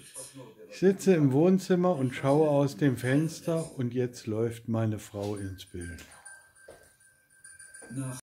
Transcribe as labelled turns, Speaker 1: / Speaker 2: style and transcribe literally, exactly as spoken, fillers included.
Speaker 1: Ich sitze im Wohnzimmer und schaue aus dem Fenster und jetzt läuft meine Frau ins Bild.